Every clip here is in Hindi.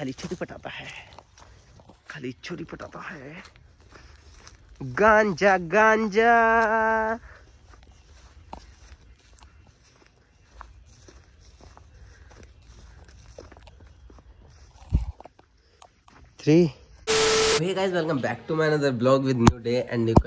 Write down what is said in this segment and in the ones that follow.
खाली छुरी पटाता है, खाली छुरी पटाता है। गांजा गांजा। Hey guys, welcome back to my another vlog with new day and new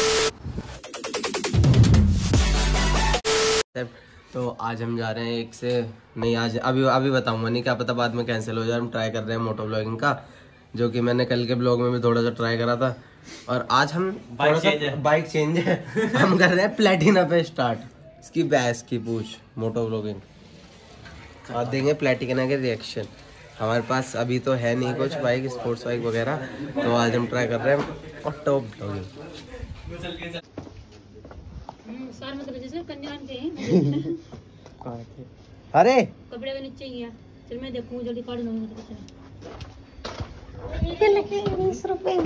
concept। तो आज हम जा रहे हैं एक से नहीं, आज अभी बताऊंगा नहीं, क्या पता बाद में कैंसिल हो जाए। हम ट्राई कर रहे हैं मोटो ब्लॉगिंग का, जो कि मैंने कल के ब्लॉग में भी थोड़ा सा ट्राई करा था। और आज हम बाइक चेंज है हम कर रहे हैं प्लेटिना पे स्टार्ट। इसकी बैस की पूछ मोटो ब्लॉगिंग, और देंगे प्लेटिना के रिएक्शन। हमारे पास अभी तो है नहीं कुछ बाइक, स्पोर्ट्स बाइक वगैरह, तो आज हम ट्राई कर रहे हैं ऑटो ब्लॉगिंग। अरे कपड़े के नीचे ही है, चल मैं देखूं जल्दी काट लूंगा। 20 रुपए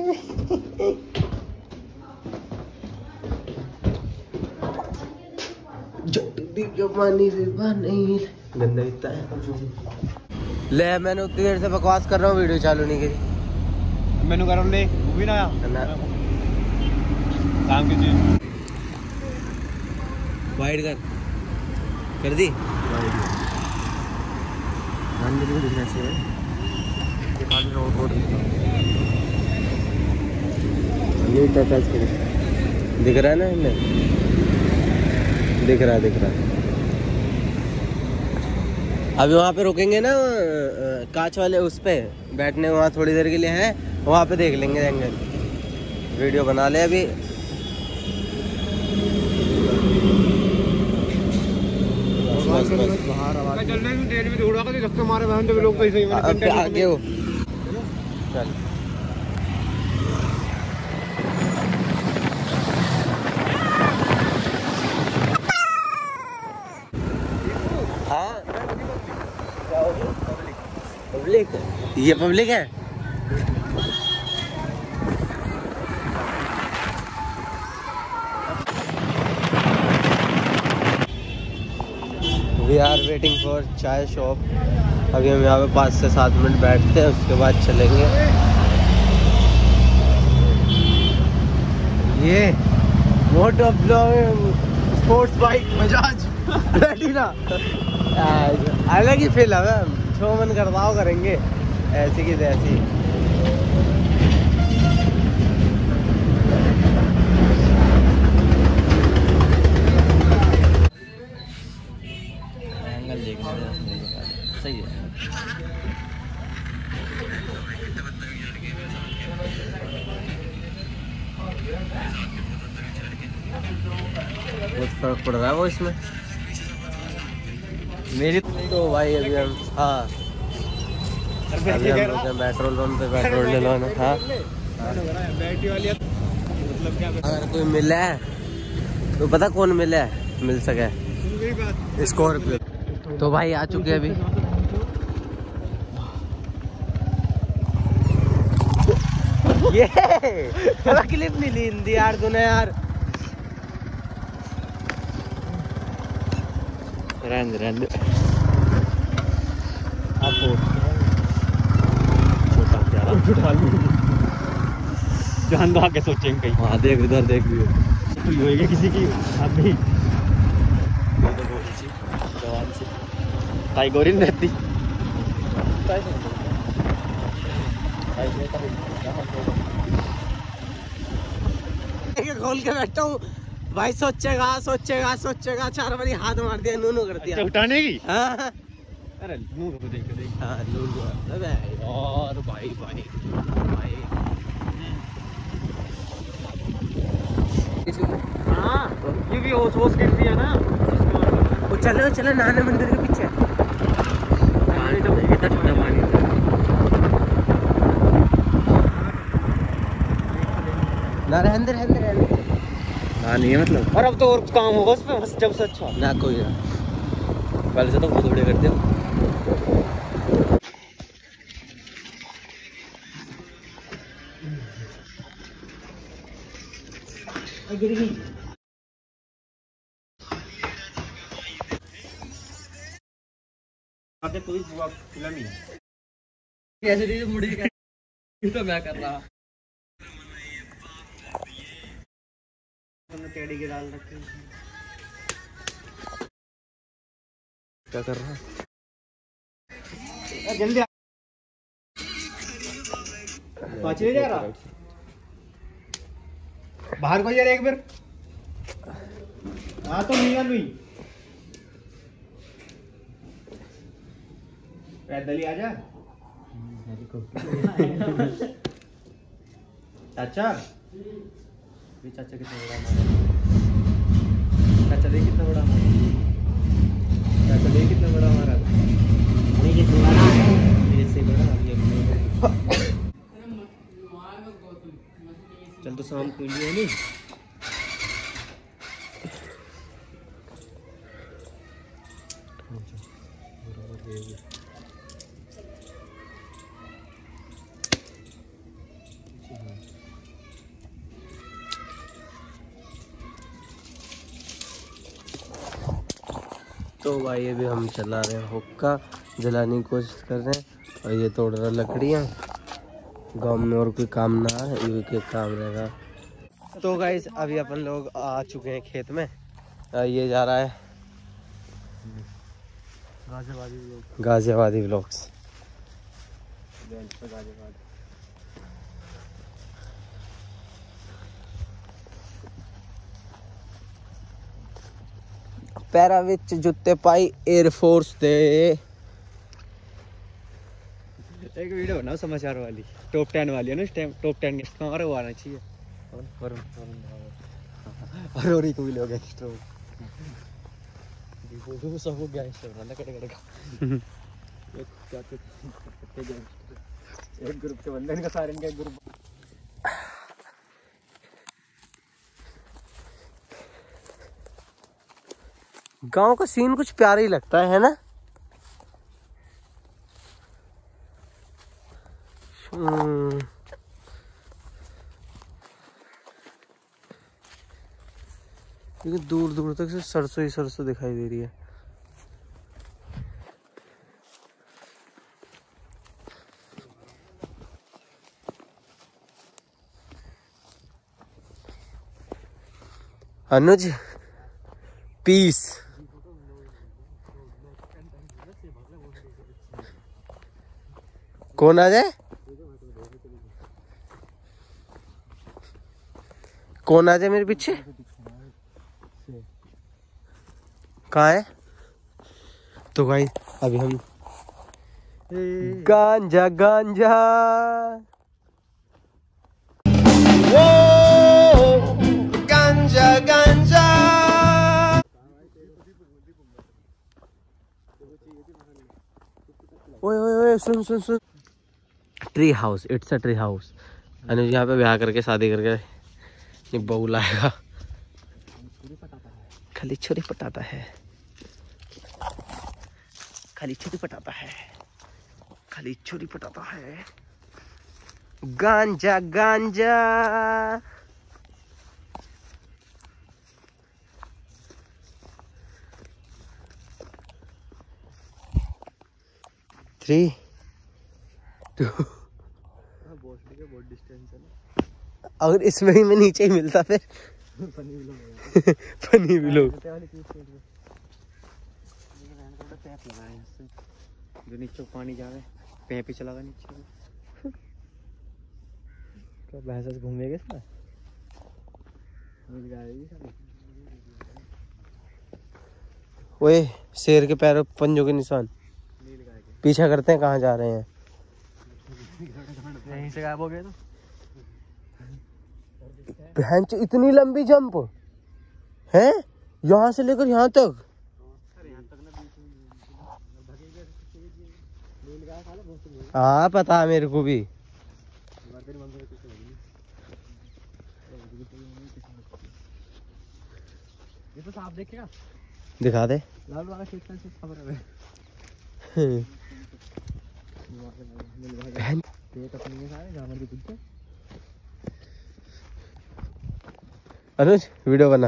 गंदा इतना है। ले मैंने उतनी देर से बकवास कर रहा हूँ, वीडियो चालू नहीं करी। मैंने कर ले वो भी ना आया काम की चीज वाइड कर दी। दिखना चाहिए, दिख रहा है ना इन्हें, दिख रहा है। अभी वहाँ पे रुकेंगे ना कांच वाले उस पे बैठने, वहाँ थोड़ी देर के लिए है, वहाँ पे देख लेंगे एंगल। वीडियो बना ले अभी। आगे हो चल। हाँ पब्लिक, ये पब्लिक है। We are waiting for chai shop. अभी हम यहाँ पे 5 से 7 मिनट बैठते हैं, उसके बाद चलेंगे। ये moto vlogging sports bike Bajaj Platina अलग ही फील है। जो मन करता हो करेंगे, ऐसी की तैसी। सही है। बहुत फर्क पड़ रहा है वो इसमें मेरी तो भाई। अभी हम पेट्रोल पंप पे पेट्रोल ले लो ना। हाँ अगर कोई मिला है तो पता कौन मिला है, मिल सके स्कॉर्पियो। तो भाई आ चुके हैं अभी। ये क्लिप नहीं ली हिंदी यार तूने यार। रहने जान दो आगे सोचेंगे कहीं। हाँ देख उधर देख भी होएगी किसी की अभी जवान से टाइगोरिन रहती। खोल के बैठा हूँ भाई, सोचेगा 4 बारी हाथ मार दिया, नूनू कर दिया उठाने की। हाँ अरे नूनू को देख हाँ नूनू और भाई हाँ ये भी होश गिरती है ना। वो चलो नहाने मंदिर के पीछे इतना ठंडा पानी ना। रहने हाँ नहीं है मतलब। और अब तो और काम होगा उसमें जब से अच्छा ना कोई ना, पहले से तो बहुत बढ़िया करते हो। आगे कोई फिल्म ही कैसे मुड़ी तो मैं कर रहा टेडी के डाल रखे क्या कर रहा जल्दी पाँचवे जा रहा बाहर को यार एक बार हाँ तो नहीं लुई पैदल ही आजा चाचा चाचा कितना बड़ा मारा चाचा देख कितना बड़ा मारा चाचा देख कितना बड़ा मारा ये बड़ा है इससे बड़ा ये चल तो शाम को लिए नहीं तो भाई अभी हम चला रहे हैं हुक्का जलाने की कोशिश कर रहे हैं और ये तोड़ रहा लकड़ियाँ। गांव में और कोई काम ना है, ये के काम रहेगा। तो गाइस अभी अपन लोग आ चुके हैं खेत में। ये जा रहा है गाजियाबादी व्लॉग्स। पैरा विच जुत्ते पाई एयरफोर्स दे। एक वीडियो बनाओ समाचार वाली टॉप 10 वाली है ना, टॉप 10 गेस्ट का वो आना चाहिए। और रोरी को भी लोग एक्स्ट्रा वो सब हो गया एक्स्ट्रा वाला कट का एक ग्रुप के बंदे इनका सारे इनका एक ग्रुप। गांव का सीन कुछ प्यारा ही लगता है ना। लेकिन दूर दूर तक से सरसों ही सरसों दिखाई दे रही है। अनुज पीस। कौन आ जाए, कौन आ जाए मेरे पीछे। कहाँ है? तो भाई अभी हम गांजा गांजा गांजा गांजा। ओए ओए ओए सुन सुन सुन। Tree house, it's a tree house. Anuj यहाँ पे ब्याह करके शादी करके बहू लाएगा। खाली छुरी पटाता है, खाली छुरी पटाता है, खाली छुरी पटाता है। गांजा गांजा। 3 2 अगर इसमें ही मैं नीचे ही मिलता फिर फनी भी लोग जो नीचे पानी जावे पैप ही चलागा नीचे। तो भैंस घूमेगा इसमें मिल जाएगी। ओए शेर के पैरों पंजों के निशान पीछा करते हैं। कहाँ जा रहे हैं? यहीं से गायब हो गए। तो भैंस इतनी लंबी जंप है यहाँ से लेकर यहाँ तक। हाँ पता है मेरे को भी। ये तो साफ देखेगा, दिखा दे। लाल वाला खेत से खबर है। अनुज वीडियो बना,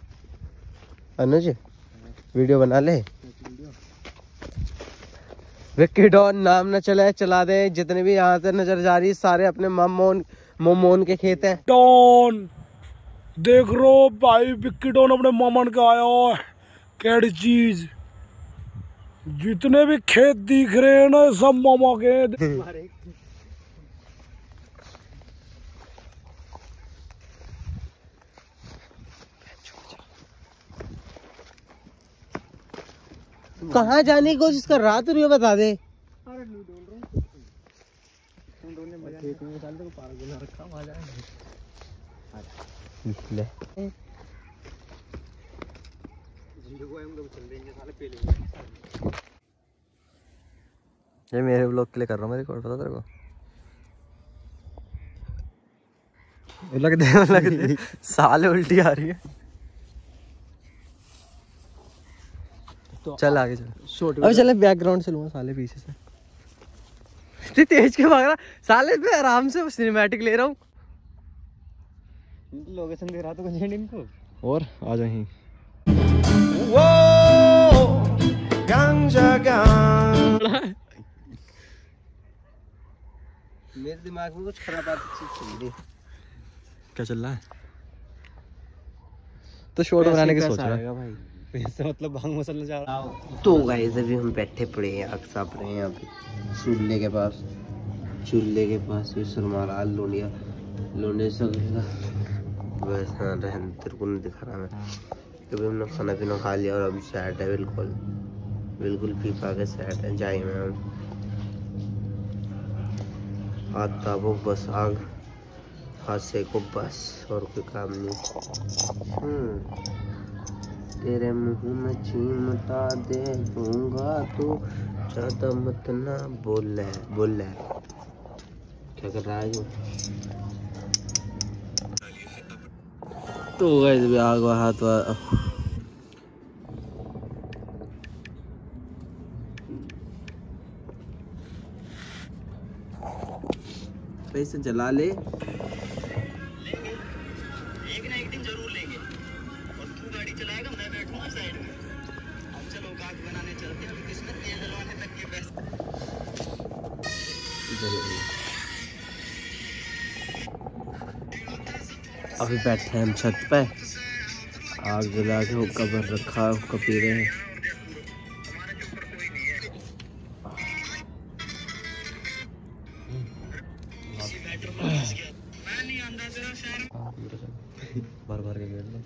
अनुज वीडियो बना ले। विक्की डॉन नाम न चले चला दे। जितने भी यहाँ से नजर जा रही सारे अपने मोमोन के खेत हैं। डॉन देख रो भाई, विक्की डॉन अपने मामन का आया हुआ है। कैडी चीज, जितने भी खेत दिख रहे हैं ना सब मामा के। कहाँ जाने की कोशिश कर रहा तू, ये बता दे। ये मेरे व्लॉग के लिए कर रहा हूँ, मैं रिकॉर्ड, पता तेरे को। लग दे साले उल्टी आ रही है। चल आगे चल। अब चले बैकग्राउंड से लूंगा साले पीछे से। इतनी तेज के भाग रहा साले, पे आराम से सिनेमैटिक ले रहा हूँ। लोकेशन दे रहा तो कुछ इनको। और आ जाए मेरे दिमाग में कुछ खराब बात चल रही। क्या चल रहा है? तो शॉर्ट बनाने की सोच रहा है भाई। पैसे मतलब भांग मसाला जा रहा। तो गाइस अभी हम बैठे पड़े हैं, आग साप रहे हैं यहाँ पे चूल्हे के पास। ये सुरमारा लोंडे सब बस। हाँ रहन तेरे को नहीं दिखा रहा मैं। कभी हमने खाना पीना खा लिया और अभी सेट है, बिल्कुल पी पा के सेट है। जाए में हम हाथ ताबो बस, आग हाथ से को बस, और कोई काम नहीं। तेरे मुंह में चिमटा दे दूंगा तो ज्यादा मत ना बोल क्या कर रहा है जो। तो गाइस भी आग हाथ पैसे जला ले। अभी बैठे हैं हम छत पे, आग जला के हुक्का भर रखा है, हुक्का पी रहे हैं। भर के बैठ लो।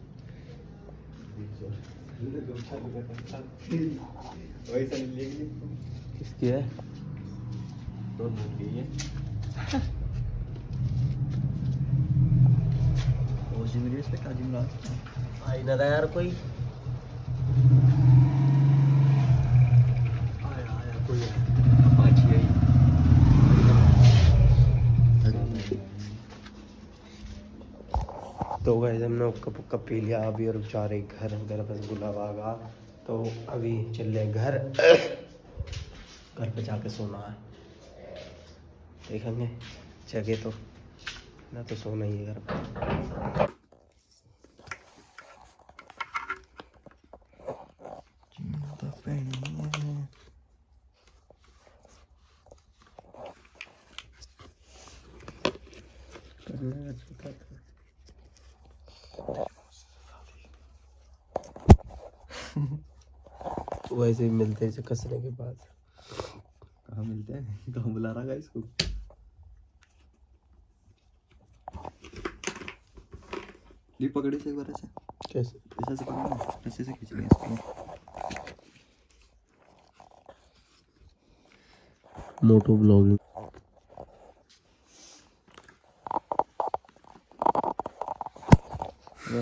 किसकी है? आई ना था यार कोई। तो गाइस हमने हुक्का पुक्का पी लिया अभी और जा रहे घर बस बुलावा आगा। तो अभी चल रहे घर पे जाके सोना है। देखेंगे जगह तो ना, तो सोना ही है घर पे। वैसे ही मिलते हैं कसने के बाद। कहाँ मिलते हैं? कहाँ बुला रहा है इसको? ये पकड़े से एक बार ऐसे। कैसे? ऐसे से पकड़ना, ऐसे से खींच लें इसको। मोटो ब्लॉगिंग।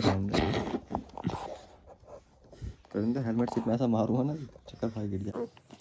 हेलमेट सीट में ऐसा मारूंगा ना चक्कर खा गिर जाए।